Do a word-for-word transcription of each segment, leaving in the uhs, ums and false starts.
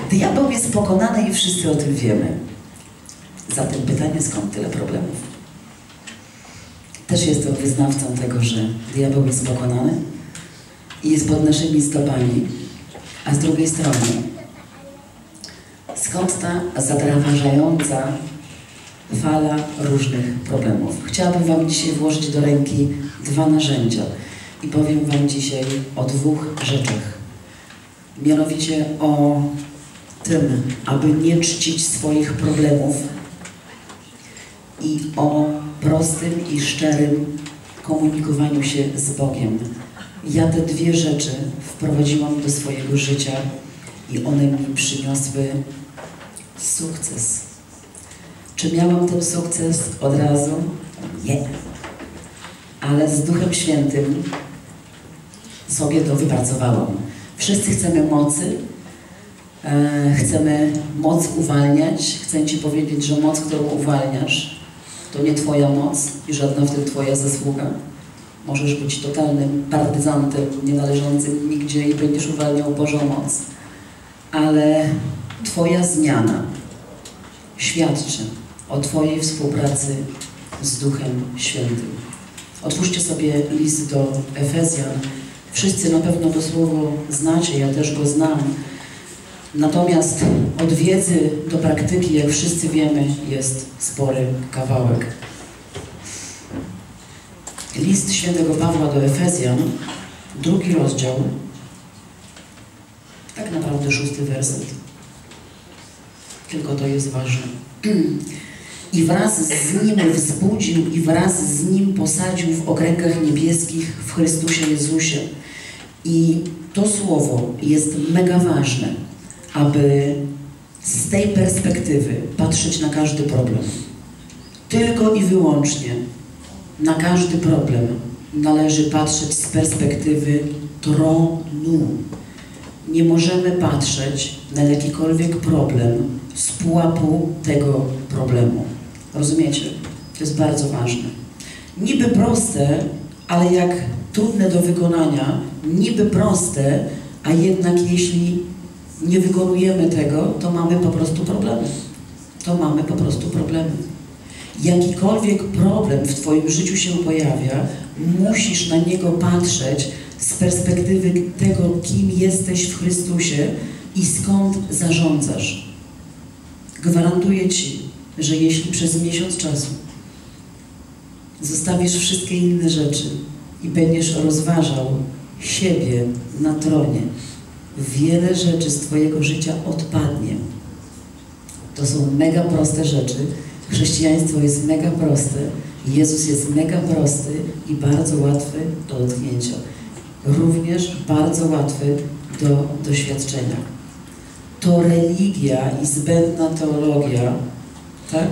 Diabeł jest pokonany i wszyscy o tym wiemy. Zatem pytanie, skąd tyle problemów? Też jestem wyznawcą tego, że diabeł jest pokonany i jest pod naszymi stopami, a z drugiej strony skąd ta zadrażająca fala różnych problemów? Chciałabym Wam dzisiaj włożyć do ręki dwa narzędzia i powiem Wam dzisiaj o dwóch rzeczach. Mianowicie o tym, aby nie czcić swoich problemów i o prostym i szczerym komunikowaniu się z Bogiem. Ja te dwie rzeczy wprowadziłam do swojego życia i one mi przyniosły sukces. Czy miałam ten sukces od razu? Nie. Ale z Duchem Świętym sobie to wypracowałam. Wszyscy chcemy mocy, e, chcemy moc uwalniać. Chcę Ci powiedzieć, że moc, którą uwalniasz, to nie Twoja moc i żadna w tym Twoja zasługa. Możesz być totalnym partyzantem, nie należącym nigdzie i będziesz uwalniał Bożą moc. Ale Twoja zmiana świadczy o Twojej współpracy z Duchem Świętym. Otwórzcie sobie list do Efezjan. Wszyscy na pewno to słowo znacie, ja też go znam. Natomiast od wiedzy do praktyki, jak wszyscy wiemy, jest spory kawałek. List świętego Pawła do Efezjan, drugi rozdział, tak naprawdę szósty werset. Tylko to jest ważne. I wraz z Nim wzbudził i wraz z Nim posadził w okręgach niebieskich w Chrystusie Jezusie. I to słowo jest mega ważne, aby z tej perspektywy patrzeć na każdy problem. Tylko i wyłącznie na każdy problem należy patrzeć z perspektywy tronu. Nie możemy patrzeć na jakikolwiek problem z pułapu tego problemu. Rozumiecie? To jest bardzo ważne. Niby proste, ale jak trudne do wykonania, niby proste, a jednak jeśli nie wykonujemy tego, to mamy po prostu problemy. To mamy po prostu problemy. Jakikolwiek problem w Twoim życiu się pojawia, musisz na niego patrzeć z perspektywy tego, kim jesteś w Chrystusie i skąd zarządzasz. Gwarantuję Ci, że jeśli przez miesiąc czasu zostawisz wszystkie inne rzeczy i będziesz rozważał siebie na tronie, wiele rzeczy z Twojego życia odpadnie. To są mega proste rzeczy. Chrześcijaństwo jest mega proste. Jezus jest mega prosty i bardzo łatwy do dotknięcia. Również bardzo łatwy do doświadczenia. To religia i zbędna teologia, tak,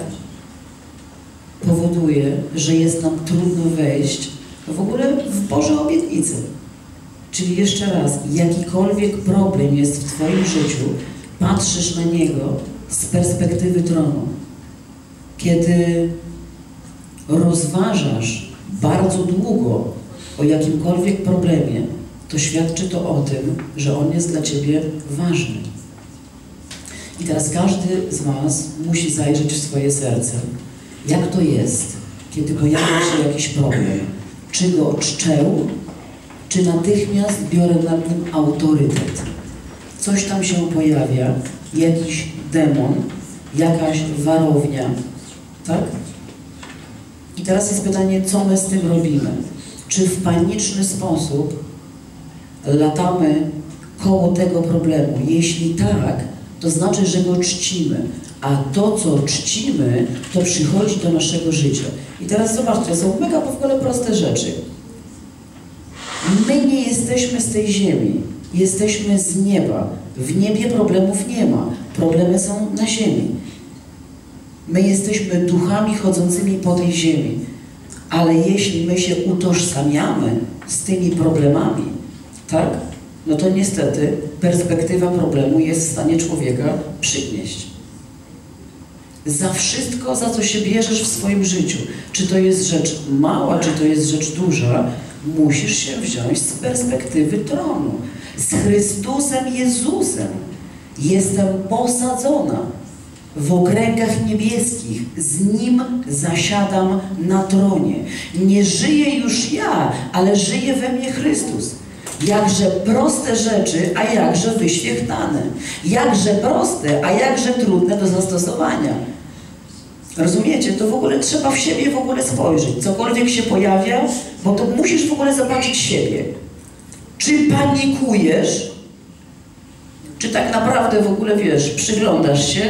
powoduje, że jest nam trudno wejść w ogóle w Boże obietnice. Czyli jeszcze raz, jakikolwiek problem jest w Twoim życiu, patrzysz na niego z perspektywy tronu. Kiedy rozważasz bardzo długo o jakimkolwiek problemie, to świadczy to o tym, że on jest dla Ciebie ważny. I teraz każdy z Was musi zajrzeć w swoje serce. Jak to jest, kiedy pojawia się jakiś problem? Czy go czczę, czy natychmiast biorę nad nim autorytet? Coś tam się pojawia, jakiś demon, jakaś warownia, tak? I teraz jest pytanie, co my z tym robimy? Czy w paniczny sposób latamy koło tego problemu? Jeśli tak, to znaczy, że go czcimy. A to, co czcimy, to przychodzi do naszego życia. I teraz zobaczcie, to są mega w ogóle proste rzeczy. My nie jesteśmy z tej ziemi. Jesteśmy z nieba. W niebie problemów nie ma. Problemy są na ziemi. My jesteśmy duchami chodzącymi po tej ziemi. Ale jeśli my się utożsamiamy z tymi problemami, tak? No to niestety perspektywa problemu jest w stanie człowieka przygnieść. Za wszystko, za co się bierzesz w swoim życiu, czy to jest rzecz mała, czy to jest rzecz duża, musisz się wziąć z perspektywy tronu. Z Chrystusem Jezusem. Jestem posadzona w okręgach niebieskich. Z Nim zasiadam na tronie. Nie żyję już ja, ale żyje we mnie Chrystus. Jakże proste rzeczy, a jakże wyświechtane. Jakże proste, a jakże trudne do zastosowania. Rozumiecie? To w ogóle trzeba w siebie w ogóle spojrzeć. Cokolwiek się pojawia, bo to musisz w ogóle zobaczyć siebie. Czy panikujesz? Czy tak naprawdę w ogóle, wiesz, przyglądasz się,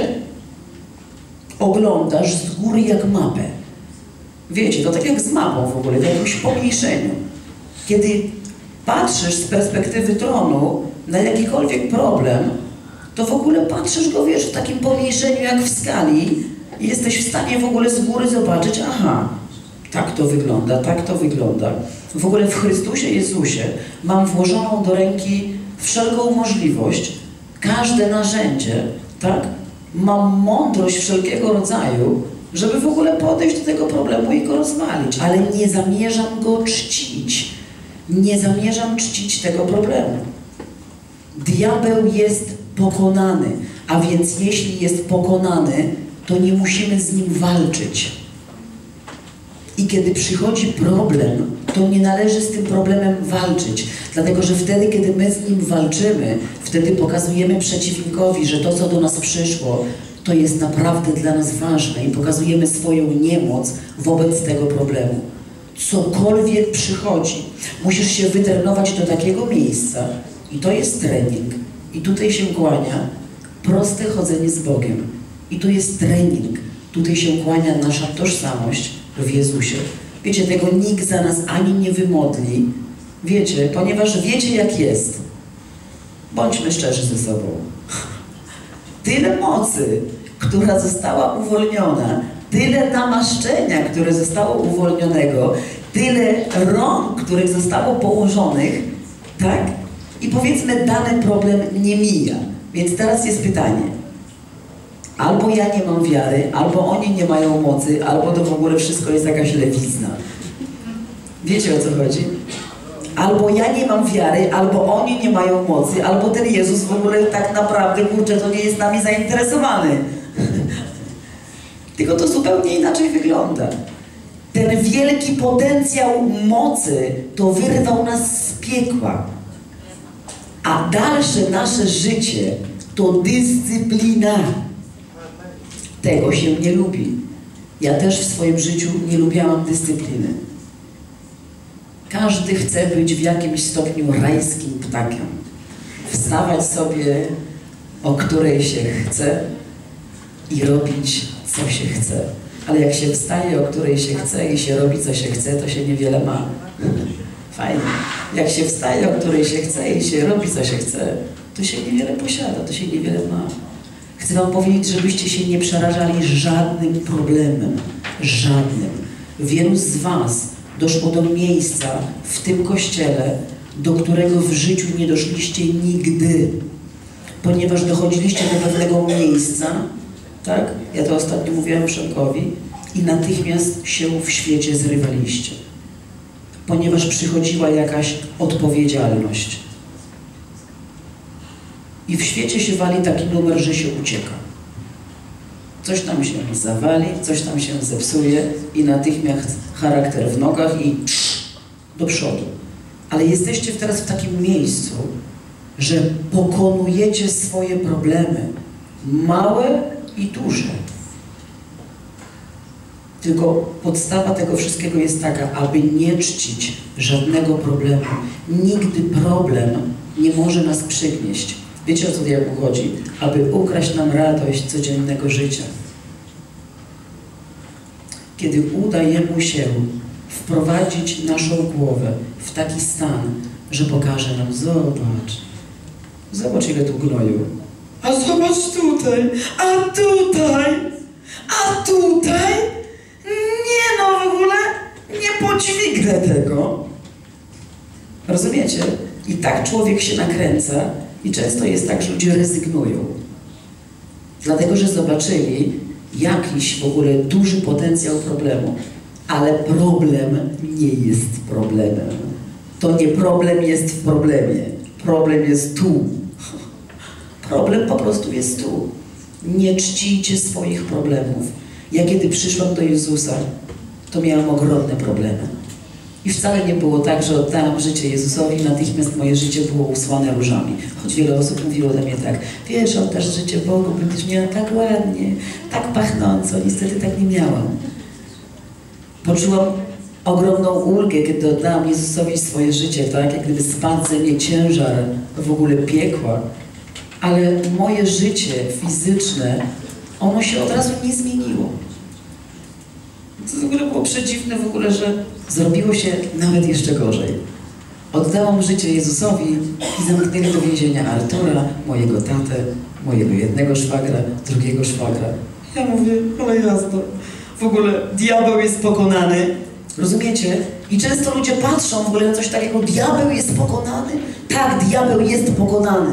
oglądasz z góry jak mapę. Wiecie, to tak jak z mapą w ogóle, w jakimś pomniejszeniu. Kiedy patrzysz z perspektywy tronu na jakikolwiek problem, to w ogóle patrzysz go, wiesz, w takim pomniejszeniu jak w skali i jesteś w stanie w ogóle z góry zobaczyć, aha, tak to wygląda, tak to wygląda. W ogóle w Chrystusie Jezusie mam włożoną do ręki wszelką możliwość, każde narzędzie, tak? Mam mądrość wszelkiego rodzaju, żeby w ogóle podejść do tego problemu i go rozwalić, ale nie zamierzam go czcić. Nie zamierzam czcić tego problemu. Diabeł jest pokonany, a więc jeśli jest pokonany, to nie musimy z nim walczyć. I kiedy przychodzi problem, to nie należy z tym problemem walczyć, dlatego że wtedy, kiedy my z nim walczymy, wtedy pokazujemy przeciwnikowi, że to, co do nas przyszło, to jest naprawdę dla nas ważne i pokazujemy swoją niemoc wobec tego problemu. Cokolwiek przychodzi, musisz się wytrenować do takiego miejsca i to jest trening. I tutaj się kłania proste chodzenie z Bogiem. I tu jest trening. Tutaj się kłania nasza tożsamość w Jezusie. Wiecie, tego nikt za nas ani nie wymodli. Wiecie, ponieważ wiecie jak jest. Bądźmy szczerzy ze sobą. Tyle mocy, która została uwolniona, tyle namaszczenia, które zostało uwolnionego, tyle rąk, których zostało położonych, tak? I powiedzmy, dany problem nie mija. Więc teraz jest pytanie. Albo ja nie mam wiary, albo oni nie mają mocy, albo to w ogóle wszystko jest jakaś lewizna. Wiecie, o co chodzi? Albo ja nie mam wiary, albo oni nie mają mocy, albo ten Jezus w ogóle tak naprawdę, kurczę, to nie jest nami zainteresowany. Tylko to zupełnie inaczej wygląda. Ten wielki potencjał mocy to wyrwał nas z piekła. A dalsze nasze życie to dyscyplina. Tego się nie lubi. Ja też w swoim życiu nie lubiałam dyscypliny. Każdy chce być w jakimś stopniu rajskim ptakiem. Wstawać sobie, o której się chce i robić, co się chce. Ale jak się wstaje, o której się chce i się robi, co się chce, to się niewiele ma. Fajnie. Jak się wstaje, o której się chce i się robi, co się chce, to się niewiele posiada, to się niewiele ma. Chcę wam powiedzieć, żebyście się nie przerażali żadnym problemem. Żadnym. Wielu z was doszło do miejsca w tym kościele, do którego w życiu nie doszliście nigdy. Ponieważ dochodziliście do pewnego miejsca, tak? Ja to ostatnio mówiłam Przemkowi, i natychmiast się w świecie zrywaliście. Ponieważ przychodziła jakaś odpowiedzialność. I w świecie się wali taki numer, że się ucieka. Coś tam się zawali, coś tam się zepsuje i natychmiast charakter w nogach i psz, do przodu. Ale jesteście teraz w takim miejscu, że pokonujecie swoje problemy, małe i duże. Tylko podstawa tego wszystkiego jest taka, aby nie czcić żadnego problemu. Nigdy problem nie może nas przygnieść. Wiecie, o co diabłu chodzi? Aby ukraść nam radość codziennego życia. Kiedy uda Jemu się wprowadzić naszą głowę w taki stan, że pokaże nam, zobacz, zobacz ile tu gnoju, a zobacz tutaj, a tutaj, a tutaj, nie no w ogóle, nie podźwignę tego. Rozumiecie? I tak człowiek się nakręca i często jest tak, że ludzie rezygnują. Dlatego, że zobaczyli jakiś w ogóle duży potencjał problemu. Ale problem nie jest problemem. To nie problem jest w problemie. Problem jest tu. Problem po prostu jest tu. Nie czcijcie swoich problemów. Ja kiedy przyszłam do Jezusa, to miałam ogromne problemy. I wcale nie było tak, że oddałam życie Jezusowi, natychmiast moje życie było usłane różami. Choć wiele osób mówiło do mnie tak, wiesz, oddasz życie Bogu, będziesz miała tak ładnie, tak pachnąco. Niestety tak nie miałam. Poczułam ogromną ulgę, kiedy oddałam Jezusowi swoje życie, tak? Jak gdyby spadł ze mnie ciężar w ogóle piekła. Ale moje życie fizyczne, ono się od razu nie zmieniło. To w ogóle było przedziwne w ogóle, że zrobiło się nawet jeszcze gorzej. Oddałam życie Jezusowi i zamknęli do więzienia Artura, mojego tatę, mojego jednego szwagra, drugiego szwagra. Ja mówię, ale jasno, w ogóle diabeł jest pokonany. Rozumiecie? I często ludzie patrzą w ogóle na coś takiego, diabeł jest pokonany? Tak, diabeł jest pokonany.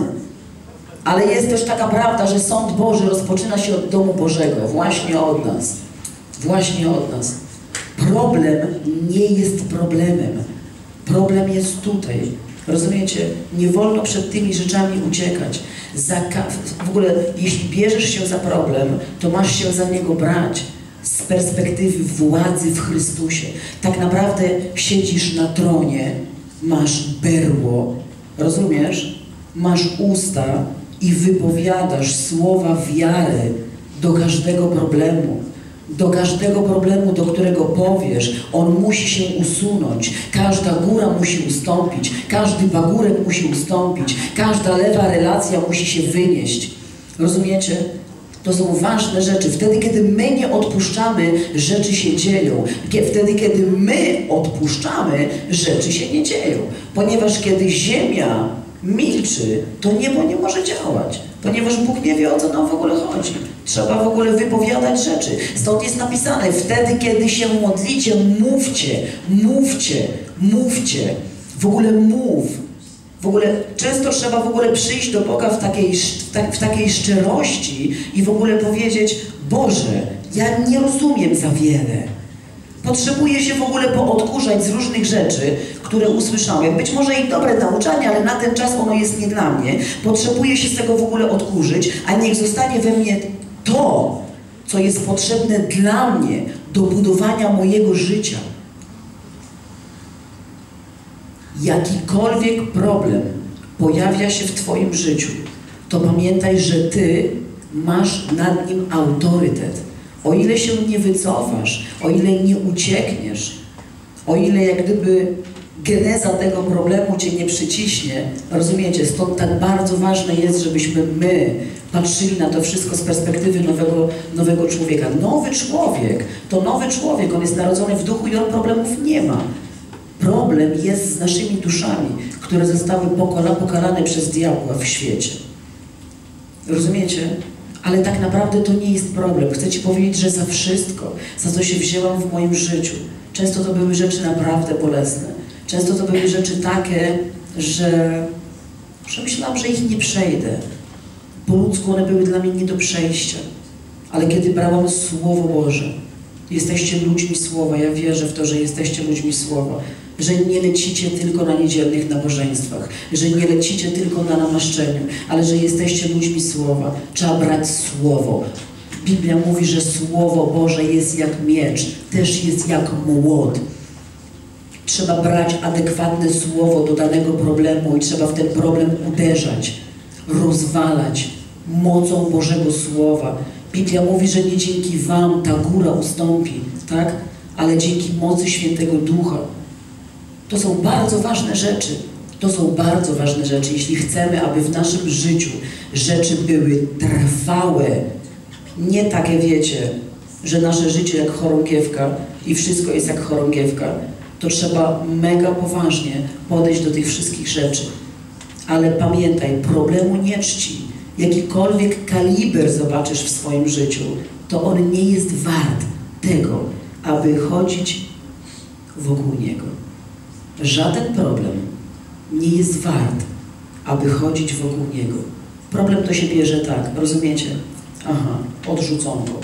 Ale jest też taka prawda, że sąd Boży rozpoczyna się od domu Bożego, właśnie od nas. Właśnie od nas. Problem nie jest problemem. Problem jest tutaj. Rozumiecie? Nie wolno przed tymi rzeczami uciekać. Za w ogóle, jeśli bierzesz się za problem, to masz się za niego brać z perspektywy władzy w Chrystusie. Tak naprawdę siedzisz na tronie, masz berło, rozumiesz? Masz usta i wypowiadasz słowa wiary do każdego problemu. Do każdego problemu, do którego powiesz, on musi się usunąć. Każda góra musi ustąpić, każdy pagórek musi ustąpić, każda lewa relacja musi się wynieść. Rozumiecie? To są ważne rzeczy. Wtedy, kiedy my nie odpuszczamy, rzeczy się dzieją. Wtedy, kiedy my odpuszczamy, rzeczy się nie dzieją. Ponieważ kiedy ziemia milczy, to niebo nie może działać. Ponieważ Bóg nie wie, o co nam w ogóle chodzi. Trzeba w ogóle wypowiadać rzeczy. Stąd jest napisane, wtedy, kiedy się modlicie, mówcie, mówcie, mówcie. W ogóle mów. W ogóle często trzeba w ogóle przyjść do Boga w takiej, w, tak, w takiej szczerości i w ogóle powiedzieć, Boże, ja nie rozumiem za wiele. Potrzebuję się w ogóle poodkurzać z różnych rzeczy, które usłyszałem. Być może i dobre nauczanie, ale na ten czas ono jest nie dla mnie. Potrzebuję się z tego w ogóle odkurzyć, a niech zostanie we mnie to, co jest potrzebne dla mnie do budowania mojego życia. Jakikolwiek problem pojawia się w Twoim życiu, to pamiętaj, że Ty masz nad nim autorytet. O ile się nie wycofasz, o ile nie uciekniesz, o ile jak gdyby geneza tego problemu Cię nie przyciśnie, rozumiecie? Stąd tak bardzo ważne jest, żebyśmy my patrzyli na to wszystko z perspektywy nowego, nowego człowieka. Nowy człowiek to nowy człowiek, on jest narodzony w duchu i on problemów nie ma. Problem jest z naszymi duszami, które zostały pokola, pokalane przez diabła w świecie. Rozumiecie? Ale tak naprawdę to nie jest problem. Chcę Ci powiedzieć, że za wszystko, za co się wzięłam w moim życiu, często to były rzeczy naprawdę bolesne. Często to były rzeczy takie, że, że myślałam, że ich nie przejdę. Po ludzku one były dla mnie nie do przejścia. Ale kiedy brałam Słowo Boże, jesteście ludźmi Słowa, ja wierzę w to, że jesteście ludźmi Słowa, że nie lecicie tylko na niedzielnych nabożeństwach, że nie lecicie tylko na namaszczeniu, ale że jesteście ludźmi Słowa. Trzeba brać Słowo. Biblia mówi, że Słowo Boże jest jak miecz, też jest jak młot. Trzeba brać adekwatne słowo do danego problemu i trzeba w ten problem uderzać, rozwalać mocą Bożego Słowa. Biblia mówi, że nie dzięki Wam ta góra ustąpi, tak? Ale dzięki mocy Świętego Ducha. To są bardzo ważne rzeczy. To są bardzo ważne rzeczy. Jeśli chcemy, aby w naszym życiu rzeczy były trwałe, nie takie, wiecie, że nasze życie jak chorągiewka i wszystko jest jak chorągiewka, to trzeba mega poważnie podejść do tych wszystkich rzeczy. Ale pamiętaj, problemu nie czci. Jakikolwiek kaliber zobaczysz w swoim życiu, to on nie jest wart tego, aby chodzić wokół niego. Żaden problem nie jest wart, aby chodzić wokół niego. Problem to się bierze tak, rozumiecie? Aha, odrzucono go.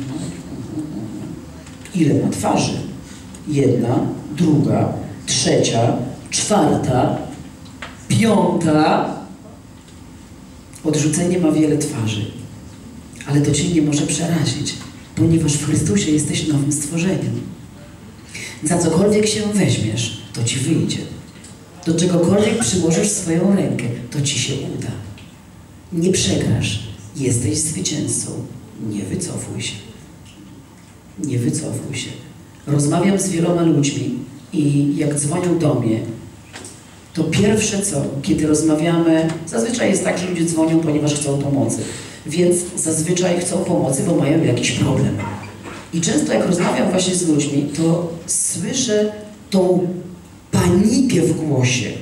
Ile ma twarzy? Jedna, druga, trzecia, czwarta, piąta. Odrzucenie ma wiele twarzy, ale to Cię nie może przerazić, ponieważ w Chrystusie jesteś nowym stworzeniem. Za cokolwiek się weźmiesz, to Ci wyjdzie. Do czegokolwiek przyłożysz swoją rękę, to Ci się uda. Nie przegrasz. Jesteś zwycięzcą. Nie wycofuj się. Nie wycofuj się. Rozmawiam z wieloma ludźmi i jak dzwonią do mnie, to pierwsze co, kiedy rozmawiamy, zazwyczaj jest tak, że ludzie dzwonią, ponieważ chcą pomocy. Więc zazwyczaj chcą pomocy, bo mają jakiś problem. I często jak rozmawiam właśnie z ludźmi, to słyszę tą panikę w głosie.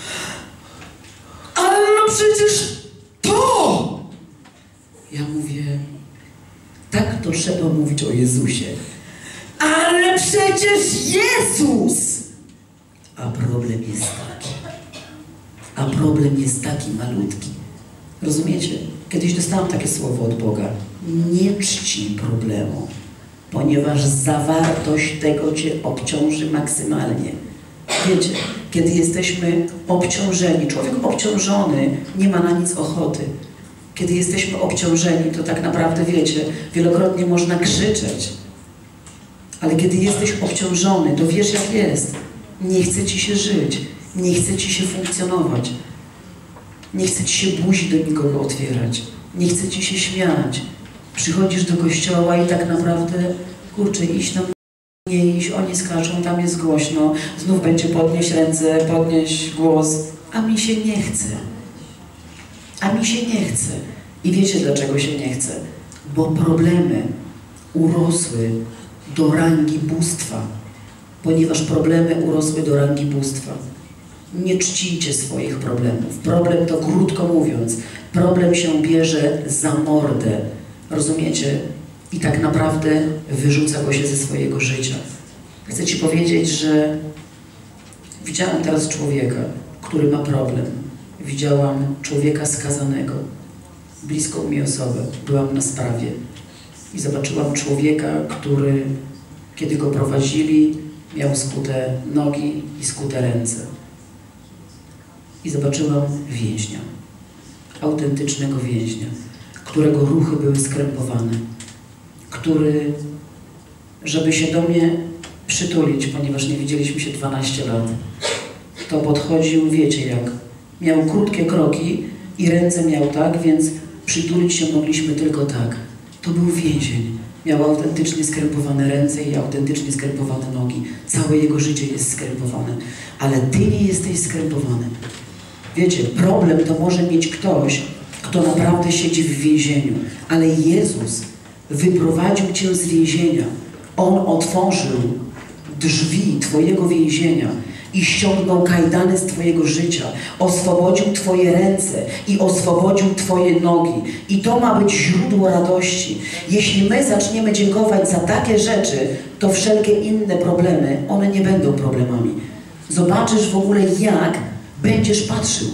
Ale no przecież to! Ja mówię, tak to trzeba mówić o Jezusie. Ale przecież Jezus! A problem jest taki. A problem jest taki malutki. Rozumiecie? Kiedyś dostałam takie słowo od Boga. Nie czci problemu, ponieważ zawartość tego Cię obciąży maksymalnie. Wiecie, kiedy jesteśmy obciążeni, człowiek obciążony nie ma na nic ochoty. Kiedy jesteśmy obciążeni, to tak naprawdę, wiecie, wielokrotnie można krzyczeć. Ale kiedy jesteś obciążony, to wiesz jak jest. Nie chce Ci się żyć, nie chce Ci się funkcjonować. Nie chce Ci się buzi do nikogo otwierać. Nie chce Ci się śmiać. Przychodzisz do kościoła i tak naprawdę, kurczę, iść tam, nie iść, oni skaczą, tam jest głośno, znów będzie podnieść ręce, podnieść głos, a mi się nie chce. A mi się nie chce. I wiecie dlaczego się nie chce? Bo problemy urosły do rangi bóstwa. Ponieważ problemy urosły do rangi bóstwa. Nie czcijcie swoich problemów. Problem to, krótko mówiąc, problem się bierze za mordę. Rozumiecie? I tak naprawdę wyrzuca go się ze swojego życia. Chcę Ci powiedzieć, że widziałam teraz człowieka, który ma problem. Widziałam człowieka skazanego. Bliską mi osobę. Byłam na sprawie. I zobaczyłam człowieka, który, kiedy go prowadzili, miał skute nogi i skute ręce. I zobaczyłam więźnia. Autentycznego więźnia, którego ruchy były skrępowane. Który, żeby się do mnie przytulić, ponieważ nie widzieliśmy się dwanaście lat, to podchodził, wiecie jak, miał krótkie kroki i ręce miał tak, więc przytulić się mogliśmy tylko tak. To był więzień. Miał autentycznie skrępowane ręce i autentycznie skrępowane nogi. Całe jego życie jest skrępowane. Ale Ty nie jesteś skrępowany. Wiecie, problem to może mieć ktoś, kto naprawdę siedzi w więzieniu. Ale Jezus wyprowadził Cię z więzienia. On otworzył drzwi Twojego więzienia i ściągnął kajdany z Twojego życia, oswobodził Twoje ręce i oswobodził Twoje nogi. I to ma być źródło radości. Jeśli my zaczniemy dziękować za takie rzeczy, to wszelkie inne problemy, one nie będą problemami. Zobaczysz w ogóle, jak będziesz patrzył.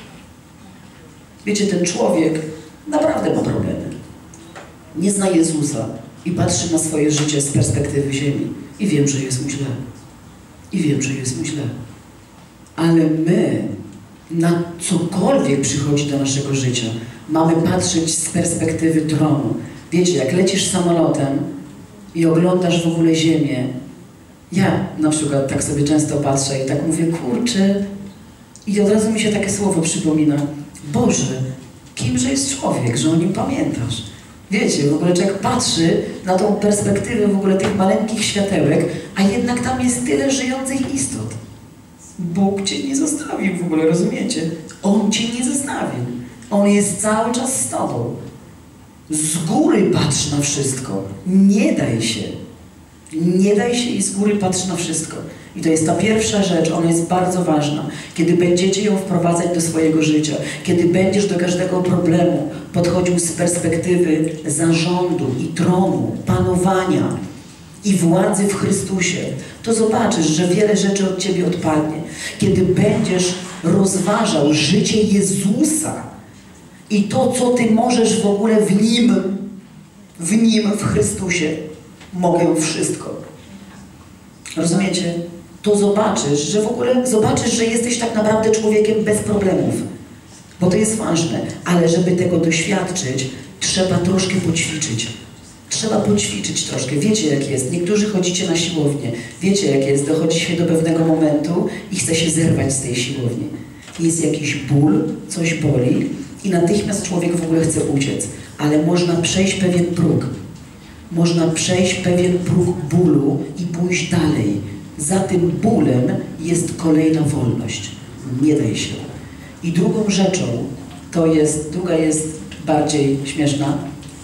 Wiecie, ten człowiek naprawdę ma problemy. Nie zna Jezusa i patrzy na swoje życie z perspektywy ziemi. I wiem, że jest mu źle. I wiem, że jest mu źle. Ale my, na cokolwiek przychodzi do naszego życia, mamy patrzeć z perspektywy tronu. Wiecie, jak lecisz samolotem i oglądasz w ogóle ziemię, ja na przykład tak sobie często patrzę i tak mówię, kurczę, i od razu mi się takie słowo przypomina. Boże, kimże jest człowiek, że o nim pamiętasz? Wiecie, w ogóle człowiek patrzy na tą perspektywę w ogóle tych maleńkich światełek, a jednak tam jest tyle żyjących istot. Bóg Cię nie zostawił w ogóle, rozumiecie? On Cię nie zostawił. On jest cały czas z Tobą. Z góry patrz na wszystko. Nie daj się. Nie daj się i z góry patrz na wszystko. I to jest ta pierwsza rzecz, ona jest bardzo ważna. Kiedy będziecie ją wprowadzać do swojego życia, kiedy będziesz do każdego problemu podchodził z perspektywy zarządu i tronu, panowania i władzy w Chrystusie, to zobaczysz, że wiele rzeczy od Ciebie odpadnie. Kiedy będziesz rozważał życie Jezusa i to, co Ty możesz w ogóle w Nim, w Nim, w Chrystusie, mogę wszystko. Rozumiecie? To zobaczysz, że w ogóle zobaczysz, że jesteś tak naprawdę człowiekiem bez problemów. Bo to jest ważne, ale żeby tego doświadczyć, trzeba troszkę poćwiczyć. Trzeba poćwiczyć troszkę. Wiecie jak jest. Niektórzy chodzicie na siłownię. Wiecie jak jest. Dochodzi się do pewnego momentu i chce się zerwać z tej siłowni. Jest jakiś ból, coś boli i natychmiast człowiek w ogóle chce uciec. Ale można przejść pewien próg. Można przejść pewien próg bólu i pójść dalej. Za tym bólem jest kolejna wolność. Nie daj się. I drugą rzeczą, to jest, druga jest bardziej śmieszna,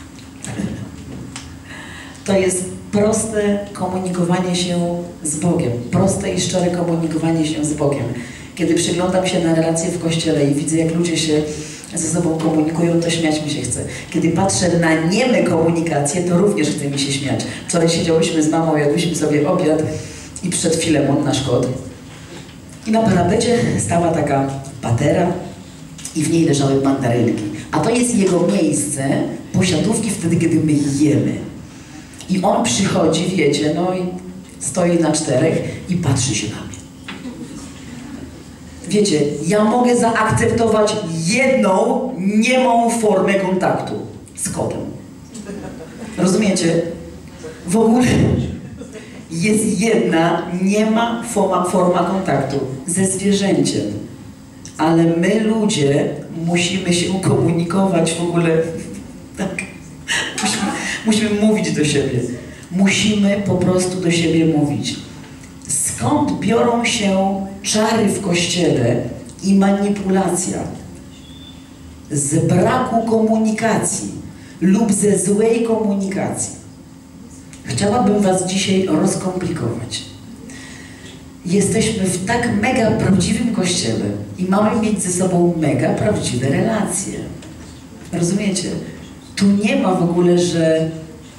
to jest proste komunikowanie się z Bogiem. Proste i szczere komunikowanie się z Bogiem. Kiedy przyglądam się na relacje w Kościele i widzę, jak ludzie się ze sobą komunikują, to śmiać mi się chce. Kiedy patrzę na nieme komunikacje, to również chce mi się śmiać. Wczoraj siedziałyśmy z mamą, jadłyśmy sobie obiad i przed Filemon, nasz kot. I na parapecie stała taka patera i w niej leżały mandarynki. A to jest jego miejsce posiadówki wtedy, kiedy my jemy. I on przychodzi, wiecie, no i stoi na czterech i patrzy się na mnie. Wiecie, ja mogę zaakceptować jedną niemą formę kontaktu z kotem. Rozumiecie? W ogóle jest jedna niema forma, forma kontaktu ze zwierzęciem. Ale my ludzie musimy się komunikować w ogóle tak. Musimy, musimy mówić do siebie. Musimy po prostu do siebie mówić. Skąd biorą się czary w Kościele i manipulacja? Z braku komunikacji lub ze złej komunikacji. Chciałabym was dzisiaj rozkomplikować. Jesteśmy w tak mega prawdziwym Kościele i mamy mieć ze sobą mega prawdziwe relacje. Rozumiecie? Tu nie ma w ogóle, że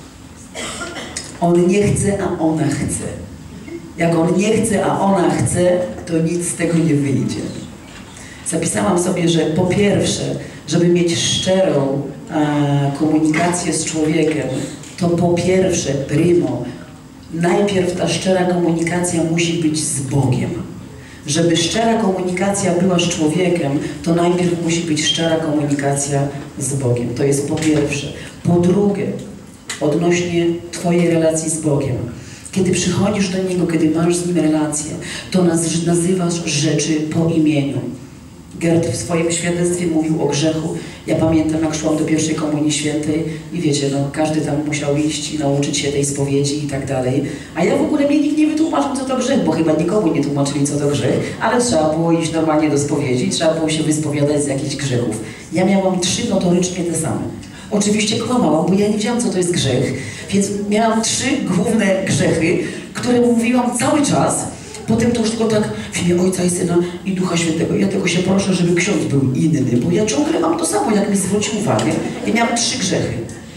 on nie chce, a ona chce. Jak on nie chce, a ona chce, to nic z tego nie wyjdzie. Zapisałam sobie, że po pierwsze, żeby mieć szczerą a, komunikację z człowiekiem, to po pierwsze, primo, najpierw ta szczera komunikacja musi być z Bogiem. Żeby szczera komunikacja była z człowiekiem, to najpierw musi być szczera komunikacja z Bogiem. To jest po pierwsze. Po drugie, odnośnie twojej relacji z Bogiem. Kiedy przychodzisz do Niego, kiedy masz z Nim relację, to naz nazywasz rzeczy po imieniu. Gerd w swoim świadectwie mówił o grzechu. Ja pamiętam, jak szłam do pierwszej Komunii Świętej i wiecie, no, każdy tam musiał iść i nauczyć się tej spowiedzi i tak dalej. A ja w ogóle mnie nikt nie wytłumaczył, co to grzech, bo chyba nikomu nie tłumaczyli, co to grzech, ale trzeba było iść normalnie do spowiedzi, trzeba było się wyspowiadać z jakichś grzechów. Ja miałam trzy notorycznie te same. Oczywiście kłamałam, bo ja nie wiedziałam, co to jest grzech, więc miałam trzy główne grzechy, które mówiłam cały czas. Potem to już tylko tak w imię Ojca i Syna i Ducha Świętego. Ja tylko się proszę, żeby ksiądz był inny, bo ja ciągle mam to samo, jak mi zwróci uwagę. I miałam trzy grzechy.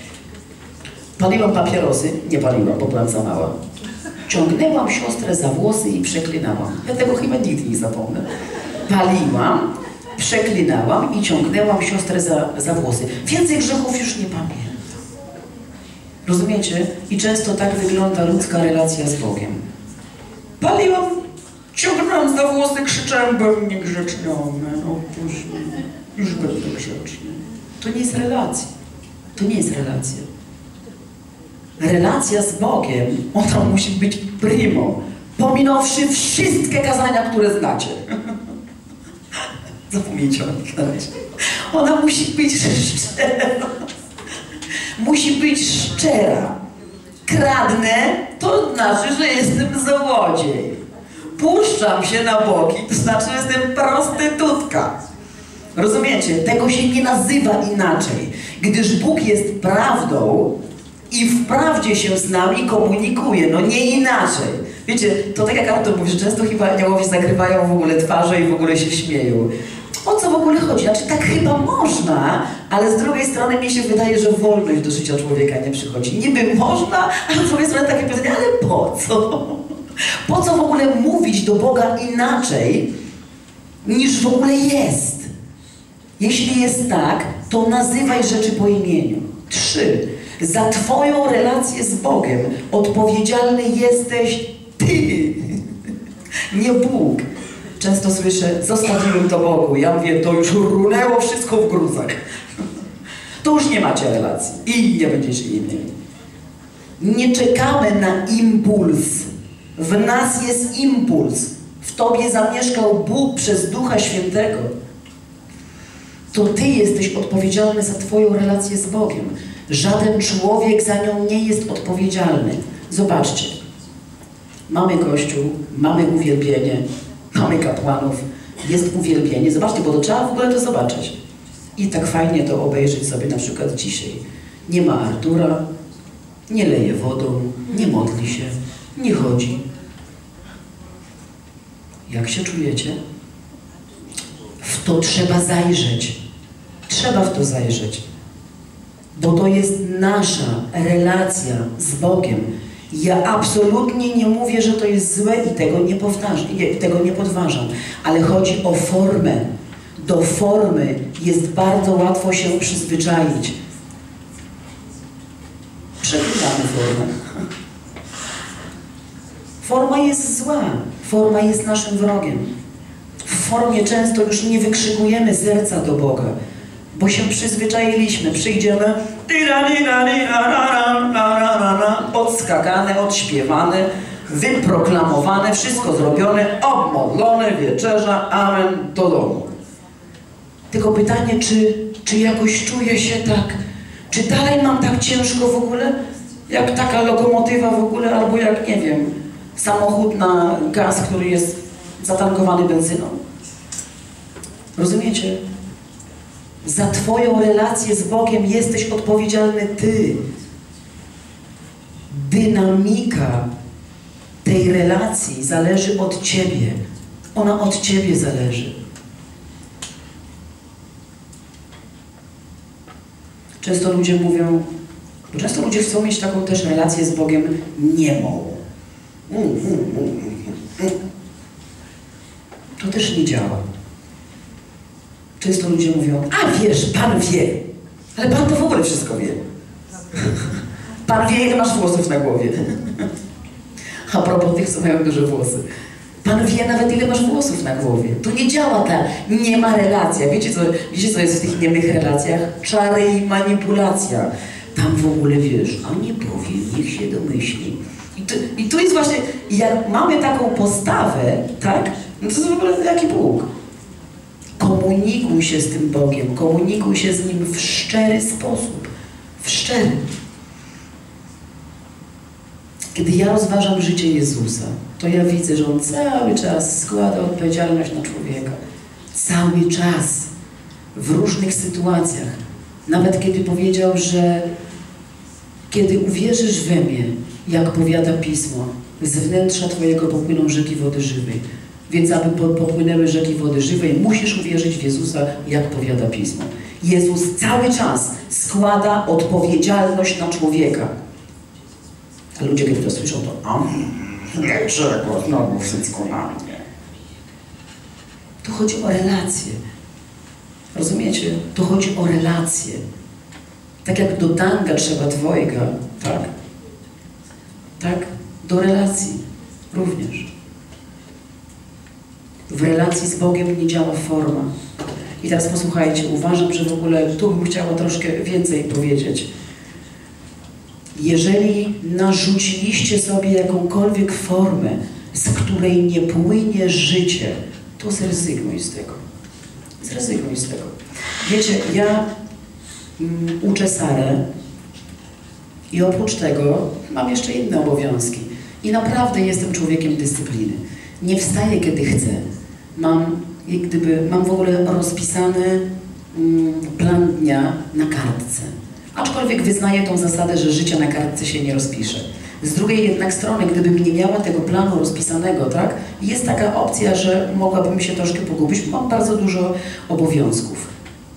Paliłam papierosy, nie paliłam, bo byłam za mała. Ciągnęłam siostrę za włosy i przeklinałam. Ja tego chyba nigdy nie zapomnę. Paliłam, przeklinałam i ciągnęłam siostrę za, za włosy. Więcej grzechów już nie pamiętam. Rozumiecie? I często tak wygląda ludzka relacja z Bogiem. Paliłam, ciągnęłam za włosy, krzyczałam, byłem niegrzeczniony, no później, już będę grzeczny. To nie jest relacja. To nie jest relacja. Relacja z Bogiem, ona musi być primo, pominąwszy wszystkie kazania, które znacie. Zapomnijcie o nich na razie. Ona musi być szczera. Musi być szczera. Kradnę, to znaczy, że jestem złodziej. Puszczam się na boki, to znaczy, że jestem prostytutka. Rozumiecie? Tego się nie nazywa inaczej. Gdyż Bóg jest prawdą i w prawdzie się z nami komunikuje. No nie inaczej. Wiecie, to tak jak autor mówi, że często chyba aniołowie zakrywają w ogóle twarze i w ogóle się śmieją. O co w ogóle chodzi? Znaczy tak chyba można, ale z drugiej strony mi się wydaje, że wolność do życia człowieka nie przychodzi. Niby można, ale z drugiej strony takie pytanie, ale po co? Po co w ogóle mówić do Boga inaczej, niż w ogóle jest? Jeśli jest tak, to nazywaj rzeczy po imieniu. Trzy. Za twoją relację z Bogiem odpowiedzialny jesteś ty, nie Bóg. Często słyszę, zostawiłem to Bogu. Ja mówię, to już runęło wszystko w gruzach. To już nie macie relacji i nie będziecie jej mieli. Nie czekamy na impuls. W nas jest impuls. W tobie zamieszkał Bóg przez Ducha Świętego. To ty jesteś odpowiedzialny za twoją relację z Bogiem. Żaden człowiek za nią nie jest odpowiedzialny. Zobaczcie. Mamy Kościół, mamy uwielbienie, mamy kapłanów, jest uwielbienie. Zobaczcie, bo to trzeba w ogóle to zobaczyć. I tak fajnie to obejrzeć sobie na przykład dzisiaj. Nie ma Artura, nie leje wodą, nie modli się, nie chodzi. Jak się czujecie? W to trzeba zajrzeć. Trzeba w to zajrzeć. Bo to jest nasza relacja z Bogiem. Ja absolutnie nie mówię, że to jest złe i tego nie powtarzam, i tego nie podważam. Ale chodzi o formę. Do formy jest bardzo łatwo się przyzwyczaić. Przeklínamy formę. Forma jest zła. Forma jest naszym wrogiem. W formie często już nie wykrzykujemy serca do Boga, bo się przyzwyczailiśmy. Przyjdziemy odskakane, odśpiewane, wyproklamowane, wszystko zrobione, obmodlone, wieczerza, amen, do domu. Tylko pytanie, czy, czy jakoś czuję się tak, czy dalej mam tak ciężko w ogóle, jak taka lokomotywa w ogóle, albo jak, nie wiem, samochód na gaz, który jest zatankowany benzyną. Rozumiecie? Za twoją relację z Bogiem jesteś odpowiedzialny ty. Dynamika tej relacji zależy od ciebie. Ona od ciebie zależy. Często ludzie mówią, bo często ludzie chcą mieć taką też relację z Bogiem niemą. Mm, mm, mm, mm. To też nie działa. Często ludzie mówią, a wiesz, Pan wie. Ale Pan to w ogóle wszystko wie. Pan wie, ile masz włosów na głowie. A propos tych, co mają duże włosy. Pan wie nawet, ile masz włosów na głowie. To nie działa ta nie ma relacja. Wiecie co, wiecie, co jest w tych niemych relacjach? Czary i manipulacja. Tam w ogóle wiesz, a nie powie, niech się domyśli. I to, i to jest właśnie, jak mamy taką postawę, tak? No to jest w ogóle jaki Bóg? Komunikuj się z tym Bogiem, komunikuj się z Nim w szczery sposób. W szczery. Kiedy ja rozważam życie Jezusa, to ja widzę, że On cały czas składa odpowiedzialność na człowieka. Cały czas. W różnych sytuacjach. Nawet kiedy powiedział, że kiedy uwierzysz we mnie, jak powiada Pismo, z wnętrza Twojego popłyną rzeki wody żywej. Więc aby popłynęły rzeki wody żywej, musisz uwierzyć w Jezusa, jak powiada Pismo. Jezus cały czas składa odpowiedzialność na człowieka. A ludzie, kiedy to słyszą, to a dlaczego znowu wszystko na mnie? To chodzi o relacje. Rozumiecie? To chodzi o relacje. Tak jak do tanga trzeba dwojga, tak? Tak? Do relacji również. W relacji z Bogiem nie działa forma. I teraz posłuchajcie, uważam, że w ogóle tu bym chciała troszkę więcej powiedzieć. Jeżeli narzuciliście sobie jakąkolwiek formę, z której nie płynie życie, to zrezygnuj z tego. Zrezygnuj z tego. Wiecie, ja mm, uczę Sarę i oprócz tego mam jeszcze inne obowiązki. I naprawdę jestem człowiekiem dyscypliny. Nie wstaję, kiedy chcę. Mam, jak gdyby, mam w ogóle rozpisany mm, plan dnia na kartce. Aczkolwiek wyznaję tą zasadę, że życie na kartce się nie rozpisze. Z drugiej jednak strony, gdybym nie miała tego planu rozpisanego, tak, jest taka opcja, że mogłabym się troszkę pogubić, bo mam bardzo dużo obowiązków.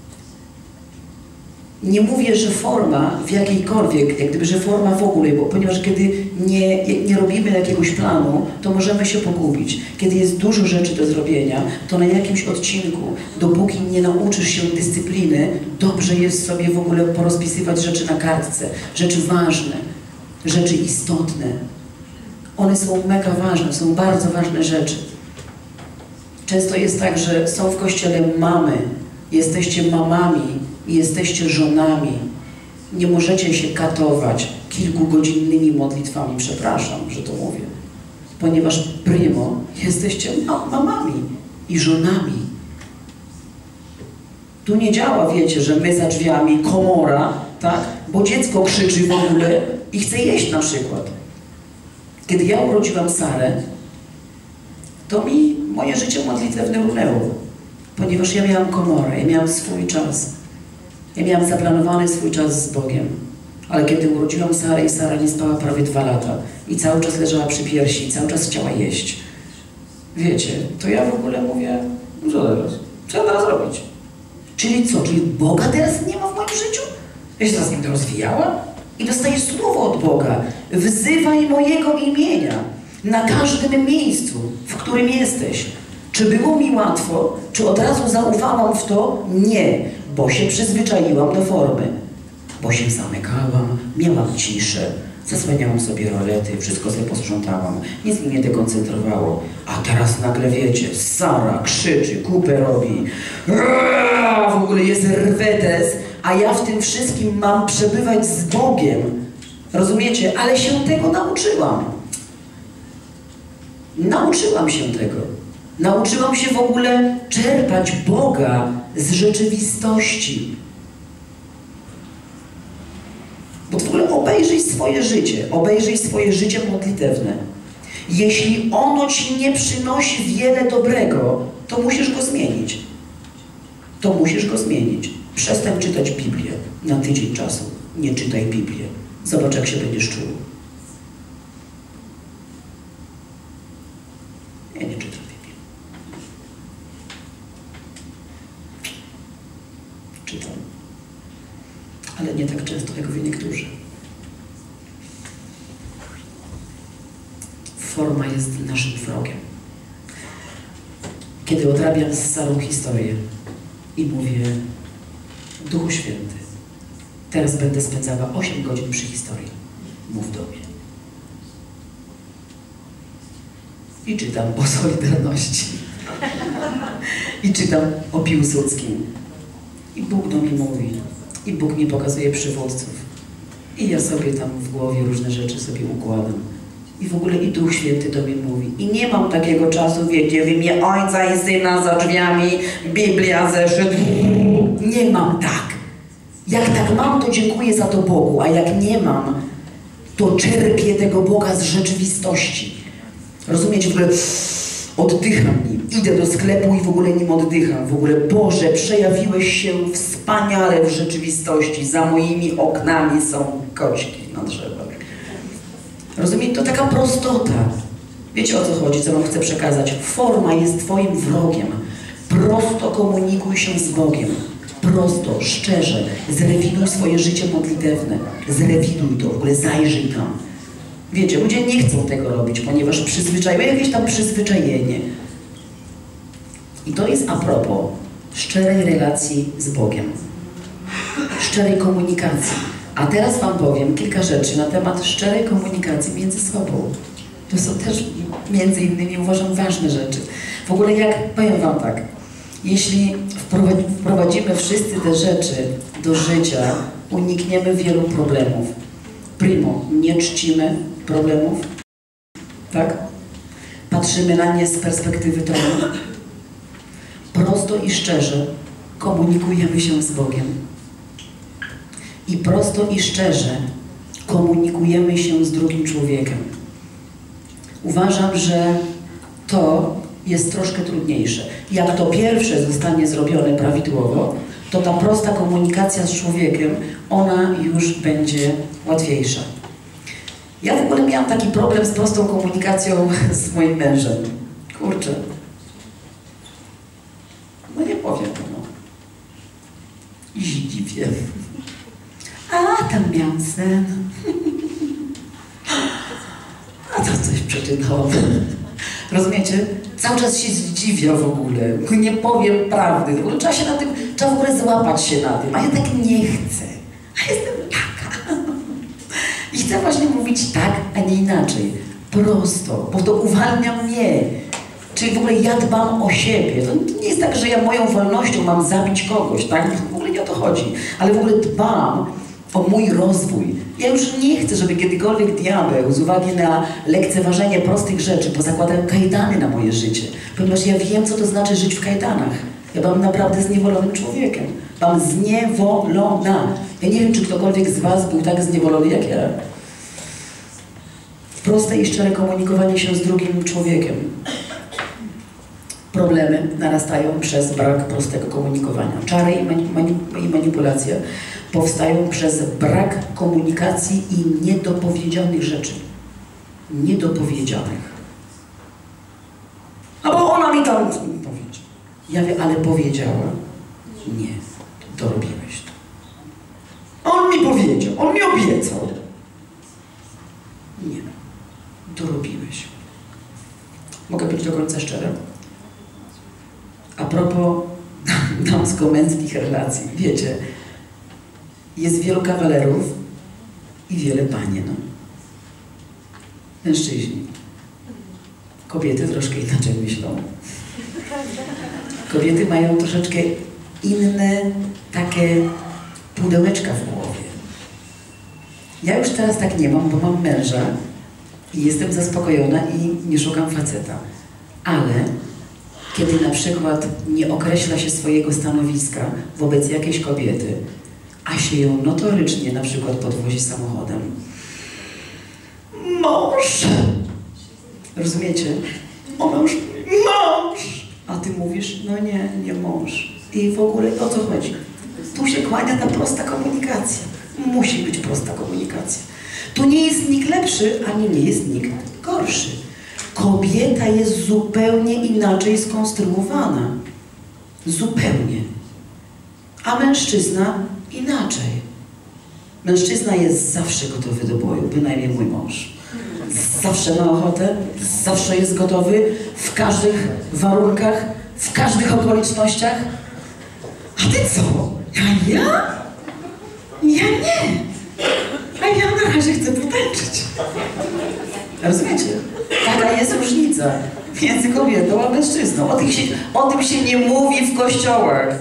Nie mówię, że forma w jakiejkolwiek, jak gdyby, że forma w ogóle, bo ponieważ kiedy nie, nie robimy jakiegoś planu, to możemy się pogubić. Kiedy jest dużo rzeczy do zrobienia, to na jakimś odcinku, dopóki nie nauczysz się dyscypliny, dobrze jest sobie w ogóle porozpisywać rzeczy na kartce. Rzeczy ważne, rzeczy istotne. One są mega ważne, są bardzo ważne rzeczy. Często jest tak, że są w kościele mamy, jesteście mamami, jesteście żonami. Nie możecie się katować kilkugodzinnymi modlitwami, przepraszam, że to mówię, ponieważ primo, jesteście mamami i żonami. Tu nie działa, wiecie, że my za drzwiami, komora, tak? Bo dziecko krzyczy w ogóle i chce jeść na przykład. Kiedy ja urodziłam Sarę, to mi moje życie modlitewne runęło, ponieważ ja miałam komorę, ja miałam swój czas. Ja miałam zaplanowany swój czas z Bogiem. Ale kiedy urodziłam Sarę i Sara nie spała prawie dwa lata i cały czas leżała przy piersi i cały czas chciała jeść, wiecie, to ja w ogóle mówię, no co teraz? Co ja teraz robić? Czyli co? Czyli Boga teraz nie ma w moim życiu? Ja się teraz nim rozwijała i dostaję słowo od Boga. Wzywaj mojego imienia na każdym miejscu, w którym jesteś. Czy było mi łatwo? Czy od razu zaufałam w to? Nie, bo się przyzwyczaiłam do formy. Bo się zamykałam, miałam ciszę, zasłaniałam sobie rolety, wszystko sobie posprzątałam, nic mi nie dekoncentrowało. A teraz nagle wiecie, Sara krzyczy, kupę robi, w ogóle jest rwetes, a ja w tym wszystkim mam przebywać z Bogiem. Rozumiecie? Ale się tego nauczyłam. Nauczyłam się tego. Nauczyłam się w ogóle czerpać Boga z rzeczywistości. Bo w ogóle obejrzyj swoje życie, obejrzyj swoje życie modlitewne. Jeśli ono ci nie przynosi wiele dobrego, to musisz go zmienić. To musisz go zmienić. Przestań czytać Biblię na tydzień czasu. Nie czytaj Biblię. Zobacz, jak się będziesz czuł. Ja nie czytam Biblii. Czytam. Ale nie tak często, jak wy niektórzy. Forma jest naszym wrogiem. Kiedy odrabiam z Sarą historię i mówię, Duchu Święty, teraz będę spędzała osiem godzin przy historii. Mów do mnie. I czytam o Solidarności. I czytam o Piłsudskim. I Bóg do mnie mówi. I Bóg mi pokazuje przywódców. I ja sobie tam w głowie różne rzeczy sobie układam. I w ogóle i Duch Święty do mnie mówi. I nie mam takiego czasu, wiecie, w imię Ojca i Syna za drzwiami, Biblia, zeszyt. Nie mam tak. Jak tak mam, to dziękuję za to Bogu, a jak nie mam, to czerpię tego Boga z rzeczywistości. Rozumiecie? W ogóle oddycham nim. Idę do sklepu i w ogóle nim oddycham. W ogóle, Boże, przejawiłeś się wspaniale w rzeczywistości. Za moimi oknami są kośki na drzewach. Rozumiecie? To taka prostota. Wiecie, o co chodzi, co wam chcę przekazać? Forma jest twoim wrogiem. Prosto komunikuj się z Bogiem. Prosto, szczerze. Zrewiduj swoje życie modlitewne. Zrewiduj to, w ogóle zajrzyj tam. Wiecie, ludzie nie chcą tego robić, ponieważ przyzwyczają jakieś tam przyzwyczajenie. I to jest a propos szczerej relacji z Bogiem. Szczerej komunikacji. A teraz wam powiem kilka rzeczy na temat szczerej komunikacji między sobą. To są też między innymi, uważam, ważne rzeczy. W ogóle jak, powiem wam tak, jeśli wprowadzimy wszyscy te rzeczy do życia, unikniemy wielu problemów. Primo, nie czcimy problemów, tak? Patrzymy na nie z perspektywy tronu. Prosto i szczerze komunikujemy się z Bogiem. I prosto i szczerze komunikujemy się z drugim człowiekiem. Uważam, że to jest troszkę trudniejsze. Jak to pierwsze zostanie zrobione prawidłowo, to ta prosta komunikacja z człowiekiem, ona już będzie łatwiejsza. Ja w ogóle miałam taki problem z prostą komunikacją z moim mężem. Kurczę. No nie powiem, no. I się dziwię. A, tam miałam sen. A to coś przeczytałam. Rozumiecie? Cały czas się zdziwia w ogóle. Nie powiem prawdy. W ogóle trzeba się na tym, trzeba w ogóle złapać się na tym. A ja tak nie chcę. A jestem taka. I chcę właśnie mówić tak, a nie inaczej. Prosto, bo to uwalnia mnie. Czyli w ogóle ja dbam o siebie. To nie jest tak, że ja moją wolnością mam zabić kogoś, tak? W ogóle nie o to chodzi. Ale w ogóle dbam o mój rozwój. Ja już nie chcę, żeby kiedykolwiek diabeł z uwagi na lekceważenie prostych rzeczy pozakładał kajdany na moje życie. Ponieważ ja wiem, co to znaczy żyć w kajdanach. Ja byłam naprawdę zniewolonym człowiekiem. Byłam zniewolona. Ja nie wiem, czy ktokolwiek z was był tak zniewolony jak ja. Proste i szczere komunikowanie się z drugim człowiekiem. Problemy narastają przez brak prostego komunikowania. Czary i, mani mani i manipulacja powstają przez brak komunikacji i niedopowiedzianych rzeczy. Niedopowiedzianych. A bo ona mi tam powiedziała. Ja wiem, ale powiedziała. Nie, to robiłeś to. On mi powiedział, on mi obiecał. Nie, to robiłeś. Mogę być do końca szczery? A propos damsko-męskich relacji, wiecie, jest wielu kawalerów i wiele panien. Mężczyźni. Kobiety troszkę inaczej myślą. Kobiety mają troszeczkę inne takie pudełeczka w głowie. Ja już teraz tak nie mam, bo mam męża i jestem zaspokojona i nie szukam faceta. Ale kiedy na przykład nie określa się swojego stanowiska wobec jakiejś kobiety, a się ją notorycznie na przykład podwozi samochodem. Mąż! Rozumiecie? O mąż, mąż! A ty mówisz, no nie, nie mąż. I w ogóle o co chodzi? Tu się kłania ta prosta komunikacja. Musi być prosta komunikacja. Tu nie jest nikt lepszy, ani nie jest nikt gorszy. Kobieta jest zupełnie inaczej skonstruowana. Zupełnie. A mężczyzna inaczej. Mężczyzna jest zawsze gotowy do boju, bynajmniej mój mąż. Zawsze ma ochotę, zawsze jest gotowy, w każdych warunkach, w każdych okolicznościach. A ty co? A ja? Ja nie. A ja na razie chcę potańczyć. Rozumiecie? Taka jest różnica między kobietą a mężczyzną. O tym się, o tym się nie mówi w kościołach.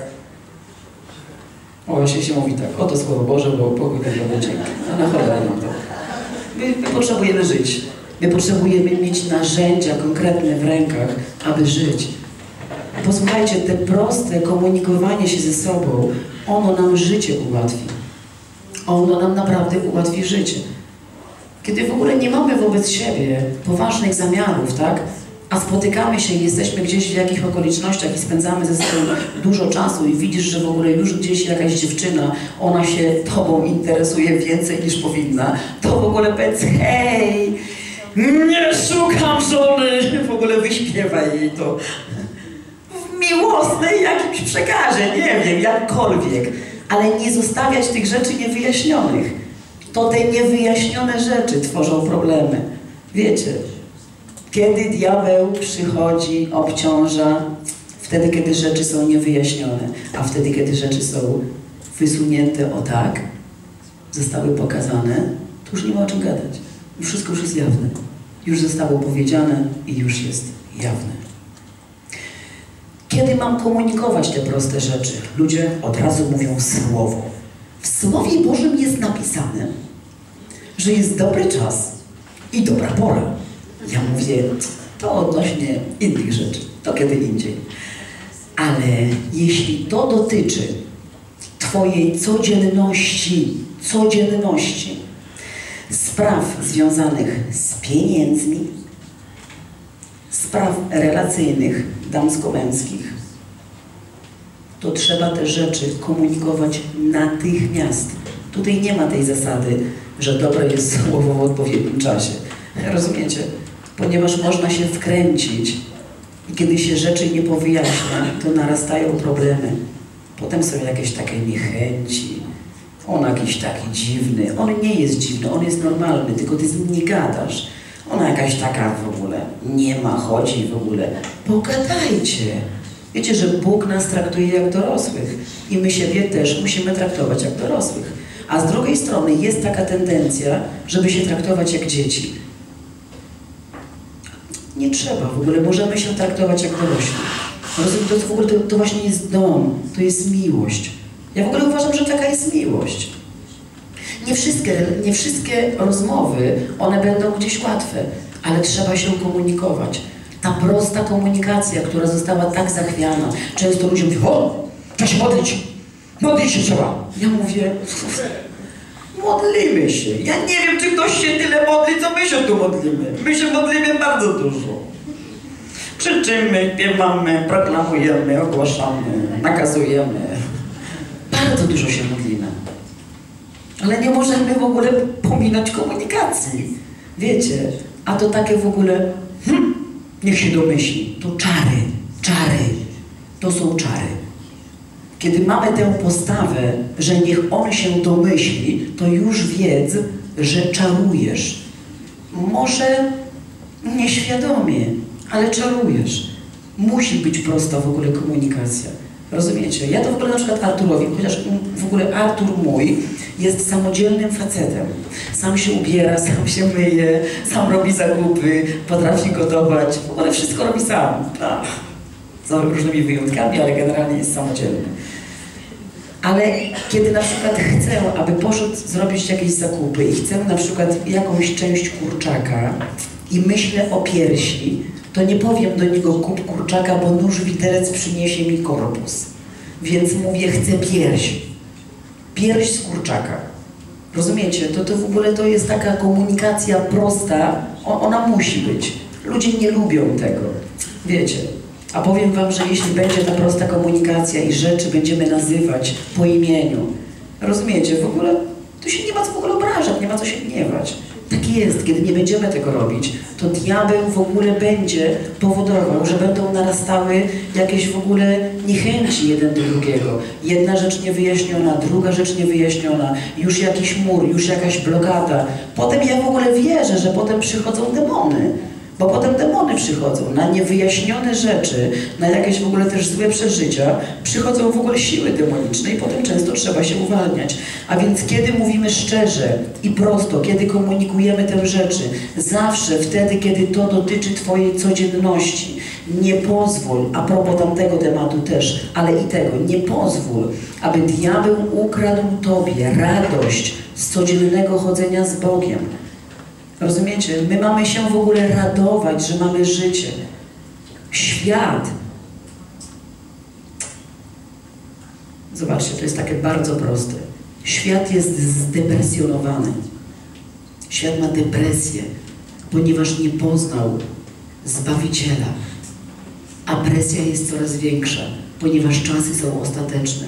O, właśnie się mówi tak, oto Słowo Boże, bo pokój dla dzięki. A na cholerę nam to. My, my potrzebujemy żyć. My potrzebujemy mieć narzędzia konkretne w rękach, aby żyć. Posłuchajcie, te proste komunikowanie się ze sobą, ono nam życie ułatwi. Ono nam naprawdę ułatwi życie. Kiedy w ogóle nie mamy wobec siebie poważnych zamiarów, tak? A spotykamy się i jesteśmy gdzieś w jakichś okolicznościach i spędzamy ze sobą dużo czasu i widzisz, że w ogóle już gdzieś jakaś dziewczyna, ona się tobą interesuje więcej niż powinna, to w ogóle powiedz, hej, nie szukam żony, w ogóle wyśpiewaj jej to w miłosnej jakimś przekazie, nie wiem, jakkolwiek, ale nie zostawiać tych rzeczy niewyjaśnionych. To te niewyjaśnione rzeczy tworzą problemy. Wiecie, kiedy diabeł przychodzi, obciąża, wtedy, kiedy rzeczy są niewyjaśnione, a wtedy, kiedy rzeczy są wysunięte o tak, zostały pokazane, to już nie ma o czym gadać. Już wszystko już jest jawne. Już zostało powiedziane i już jest jawne. Kiedy mam komunikować te proste rzeczy? Ludzie od razu mówią słowo. W Słowie Bożym jest napisane, że jest dobry czas i dobra pora. Ja mówię, to odnośnie innych rzeczy, to kiedy indziej. Ale jeśli to dotyczy twojej codzienności, codzienności, spraw związanych z pieniędzmi, spraw relacyjnych, damsko-męskich, to trzeba te rzeczy komunikować natychmiast. Tutaj nie ma tej zasady, że dobre jest słowo w odpowiednim czasie. Rozumiecie? Ponieważ można się wkręcić i kiedy się rzeczy nie powyjaśnia, to narastają problemy. Potem są jakieś takie niechęci. On jakiś taki dziwny. On nie jest dziwny, on jest normalny, tylko ty z nim nie gadasz. Ona jakaś taka w ogóle nie ma, chodzi w ogóle. Pogadajcie. Wiecie, że Bóg nas traktuje jak dorosłych i my siebie też musimy traktować jak dorosłych. A z drugiej strony jest taka tendencja, żeby się traktować jak dzieci. Nie trzeba, w ogóle możemy się traktować jak dorośli. Rozumiem, to, w ogóle to, to właśnie jest dom, to jest miłość. Ja w ogóle uważam, że taka jest miłość. Nie wszystkie, nie wszystkie rozmowy, one będą gdzieś łatwe, ale trzeba się komunikować. Ta prosta komunikacja, która została tak zachwiana. Często ludzie mówią, o, trzeba się modlić, modlić się trzeba. Ja mówię, modlimy się. Ja nie wiem, czy ktoś się tyle modli, co my się tu modlimy. My się modlimy bardzo dużo. Krzyczymy, śpiewamy, proklamujemy, ogłaszamy, nakazujemy. Bardzo dużo się modlimy. Ale nie możemy w ogóle pominąć komunikacji. Wiecie, a to takie w ogóle, hmm, niech się domyśli. To czary, czary. To są czary. Kiedy mamy tę postawę, że niech on się domyśli, to już wiedz, że czarujesz. Może nieświadomie, ale czarujesz. Musi być prosta w ogóle komunikacja. Rozumiecie? Ja to w ogóle na przykład Arturowi, chociaż w ogóle Artur mój jest samodzielnym facetem. Sam się ubiera, sam się myje, sam robi zakupy, potrafi gotować. W ogóle wszystko robi sam. Tak. Z różnymi wyjątkami, ale generalnie jest samodzielny. Ale kiedy na przykład chcę, aby poszedł zrobić jakieś zakupy i chcę na przykład jakąś część kurczaka i myślę o piersi, to nie powiem do niego kup kurczaka, bo nóż widelec przyniesie mi korpus. Więc mówię, chcę pierś. Pierś z kurczaka. Rozumiecie? To, to w ogóle to jest taka komunikacja prosta. O, ona musi być. Ludzie nie lubią tego. Wiecie? A powiem wam, że jeśli będzie ta prosta komunikacja i rzeczy będziemy nazywać po imieniu, rozumiecie? W ogóle to się nie ma co w ogóle obrażać, nie ma co się gniewać. Tak jest, kiedy nie będziemy tego robić, to diabeł w ogóle będzie powodował, że będą narastały jakieś w ogóle niechęci jeden do drugiego. Jedna rzecz niewyjaśniona, druga rzecz niewyjaśniona, już jakiś mur, już jakaś blokada. Potem ja w ogóle wierzę, że potem przychodzą demony. Bo potem demony przychodzą na niewyjaśnione rzeczy, na jakieś w ogóle też złe przeżycia, przychodzą w ogóle siły demoniczne i potem często trzeba się uwalniać. A więc kiedy mówimy szczerze i prosto, kiedy komunikujemy te rzeczy, zawsze wtedy, kiedy to dotyczy twojej codzienności, nie pozwól, a propos tamtego tematu też, ale i tego, nie pozwól, aby diabeł ukradł tobie radość z codziennego chodzenia z Bogiem. Rozumiecie? My mamy się w ogóle radować, że mamy życie. Świat. Zobaczcie, to jest takie bardzo proste. Świat jest zdepresjonowany. Świat ma depresję, ponieważ nie poznał Zbawiciela. A presja jest coraz większa, ponieważ czasy są ostateczne.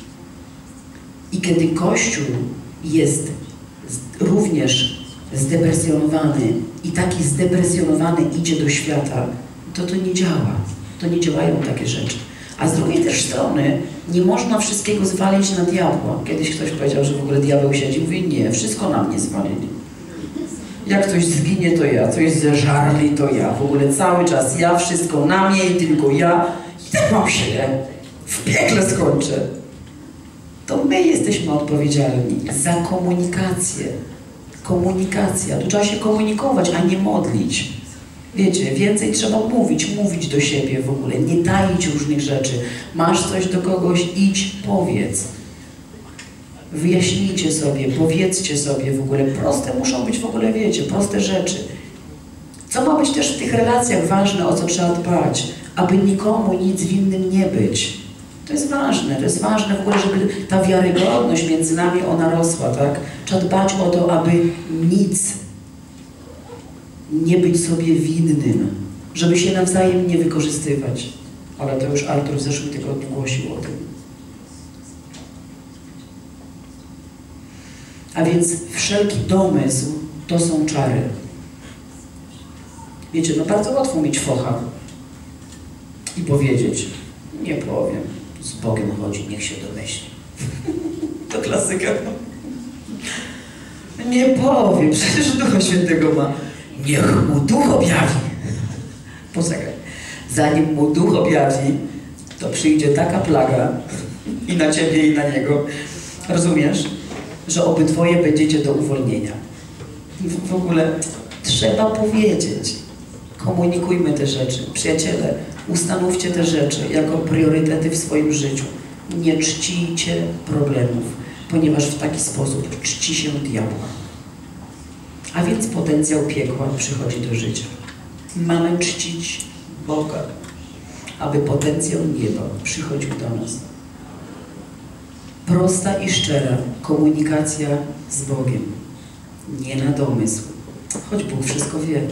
I kiedy Kościół jest również zdepresjonowany i taki zdepresjonowany idzie do świata, to to nie działa. To nie działają takie rzeczy. A z drugiej też strony nie można wszystkiego zwalić na diabła. Kiedyś ktoś powiedział, że w ogóle diabeł siedzi. Mówi, nie, wszystko na mnie zwalili. Jak ktoś zginie, to ja. Coś zeżarli, to ja. W ogóle cały czas ja, wszystko na mnie i tylko ja. I tak mam się, nie? W piekle skończę. To my jesteśmy odpowiedzialni za komunikację. Komunikacja. Tu trzeba się komunikować, a nie modlić. Wiecie, więcej trzeba mówić, mówić do siebie w ogóle, nie taić różnych rzeczy. Masz coś do kogoś, idź, powiedz. Wyjaśnijcie sobie, powiedzcie sobie w ogóle. Proste muszą być w ogóle, wiecie, proste rzeczy. Co ma być też w tych relacjach ważne, o co trzeba dbać, aby nikomu nic winnym nie być. To jest ważne, to jest ważne w ogóle, żeby ta wiarygodność między nami, ona rosła, tak? Trzeba dbać o to, aby nic nie być sobie winnym, żeby się nawzajem nie wykorzystywać. Ale to już Artur w zeszłym tygodniu głosił o tym. A więc wszelki domysł to są czary. Wiecie, no bardzo łatwo mieć focha i powiedzieć, nie powiem, z Bogiem chodzi, niech się domyśli. To klasyka. Nie powiem, przecież Ducha Świętego ma. Niech mu Duch objawi. Poczekaj. Zanim mu Duch objawi, to przyjdzie taka plaga i na ciebie, i na niego. Rozumiesz? Że obydwoje będziecie do uwolnienia. W ogóle trzeba powiedzieć. Komunikujmy te rzeczy. Przyjaciele, ustanówcie te rzeczy jako priorytety w swoim życiu. Nie czcijcie problemów, ponieważ w taki sposób czci się diabła. A więc potencjał piekła przychodzi do życia. Mamy czcić Boga, aby potencjał nieba przychodził do nas. Prosta i szczera komunikacja z Bogiem. Nie na domysł, choć Bóg wszystko wie.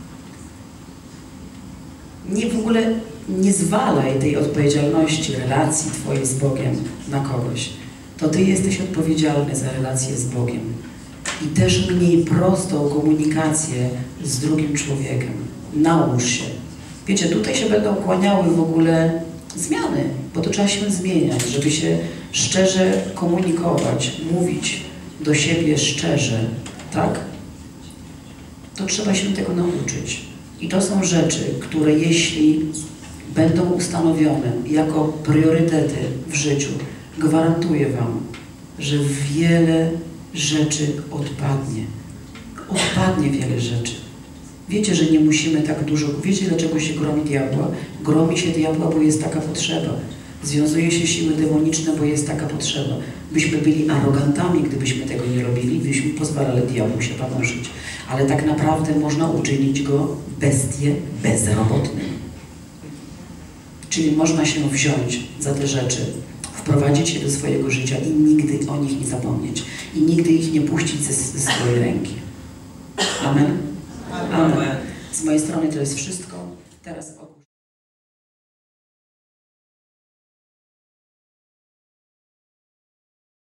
Nie w ogóle nie zwalaj tej odpowiedzialności relacji Twojej z Bogiem na kogoś. To Ty jesteś odpowiedzialny za relację z Bogiem. I też mniej prostą komunikację z drugim człowiekiem. Naucz się. Wiecie, tutaj się będą kłaniały w ogóle zmiany, bo to trzeba się zmieniać, żeby się szczerze komunikować, mówić do siebie szczerze, tak? To trzeba się tego nauczyć. I to są rzeczy, które jeśli będą ustanowione jako priorytety w życiu, gwarantuję Wam, że wiele rzeczy odpadnie. Odpadnie wiele rzeczy. Wiecie, że nie musimy tak dużo... Wiecie, dlaczego się gromi diabła? Gromi się diabła, bo jest taka potrzeba. Związuje się siły demoniczne, bo jest taka potrzeba. Byśmy byli arogantami, gdybyśmy tego nie robili, byśmy pozwalali diabłu się panoszyć. Ale tak naprawdę można uczynić go bestię bezrobotnym. Czyli można się wziąć za te rzeczy, wprowadzić je do swojego życia i nigdy o nich nie zapomnieć. I nigdy ich nie puścić ze, ze swojej ręki. Amen? Amen. Z mojej strony to jest wszystko. Teraz ogłos.